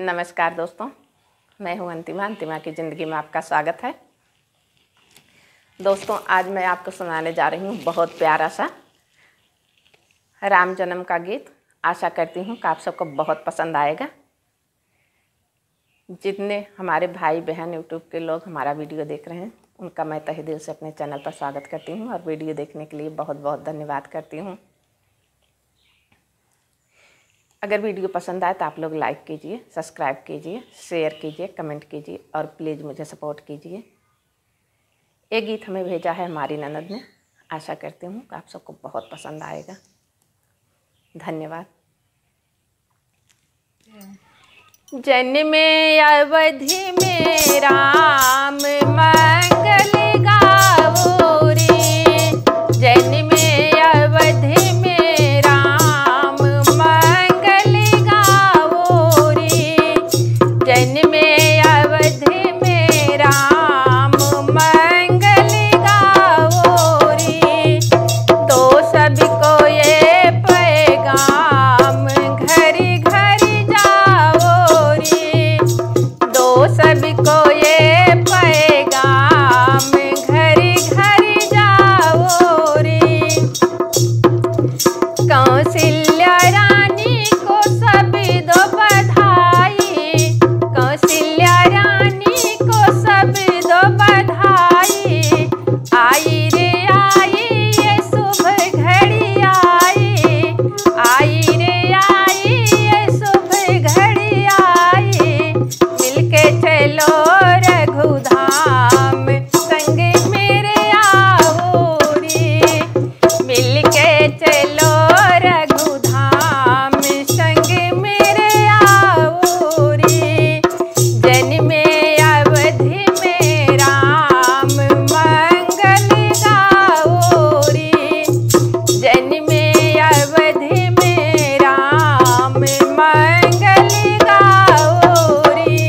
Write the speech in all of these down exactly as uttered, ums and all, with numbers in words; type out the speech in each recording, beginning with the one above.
नमस्कार दोस्तों, मैं हूं अंतिमा। अंतिमा की ज़िंदगी में आपका स्वागत है। दोस्तों, आज मैं आपको सुनाने जा रही हूं बहुत प्यारा सा राम जन्म का गीत। आशा करती हूं कि आप सबको बहुत पसंद आएगा। जितने हमारे भाई बहन यूट्यूब के लोग हमारा वीडियो देख रहे हैं, उनका मैं तहे दिल से अपने चैनल पर स्वागत करती हूं और वीडियो देखने के लिए बहुत बहुत धन्यवाद करती हूं। अगर वीडियो पसंद आए तो आप लोग लाइक कीजिए, सब्सक्राइब कीजिए, शेयर कीजिए, कमेंट कीजिए और प्लीज़ मुझे सपोर्ट कीजिए। ये गीत हमें भेजा है हमारी ननद ने। आशा करती हूँ कि आप सबको बहुत पसंद आएगा। धन्यवाद। जन्मे अवधि में राम मंगल गावो रे, जन्मे अवधि में राम मंगल गावो रे, जन्मे अवधि में राम मंगल गावो रे। तो सबको ये पैगाम घर घर जाओ रे, दो सबको ये पैगाम घर घर जाओ रे। कौशल्या रानी को सब दो बधाई, कौशल्या रानी को सब दो बधाई। आई रे आई ये शुभ घड़ी आई, आई रे आई ये शुभ घड़ी आई। मिलके चलो रघुधाम संग मेरे आओ रे, मिलके चलो रघुधाम संग मेरे आओ रे। जन्मे अवधि में राम मंगल गाओ रे, जन्मे अवधि में राम मंगल गाओ रे।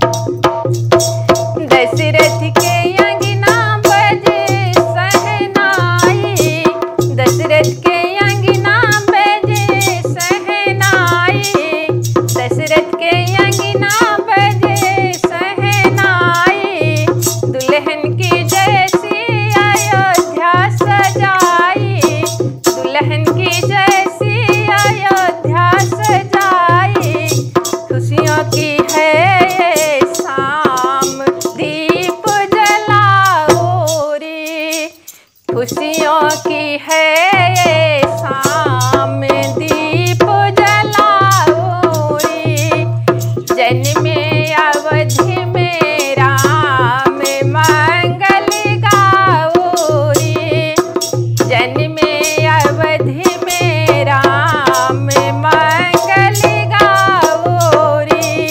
दशरथ के अंगना बजे सहनाई, दशरथ के अंगना बजे सहनाई, दशरथ के अंगना बजे सहनाई। दुल्हन की जैसी अयोध्या सजाई, दुल्हन की जैसी अयोध्या सजाई। खुशियों की है ये शाम दीप जलाओ रे, खुशियों की है ये शाम दीप जलाओ रे। जन्मे अवधि में राम मंगल गाओ रे, जन्मे अवधि में राम मंगल गाओ रे।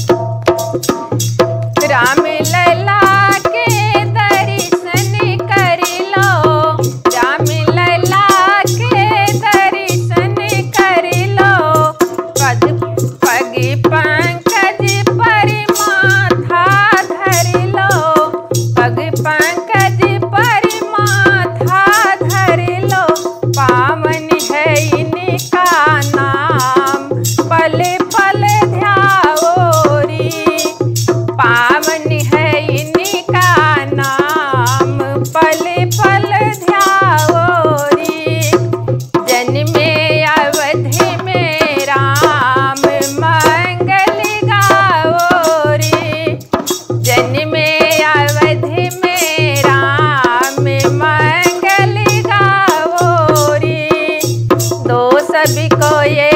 राम लला के दर्शन कर लो, राम लला के दर्शन कर लो। पग पग पंकज पर माथा धर लो, पग पंकज पर माथा धर लो। पावन है इनका नाम पल पल ध्याओ रे, पावन है इनका नाम पल पल ध्याओ रे। जन्मे अवधि में राम मंगल गाओ रे, जन्मे अवधि में राम मंगल गाओ रे। दो सबको ये